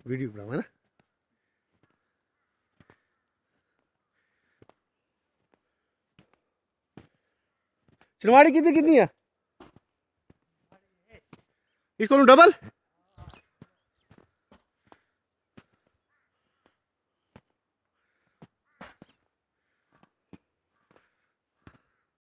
Video बनाओ है ना। चनवाड़ी कितनी कितनी है इसको डबल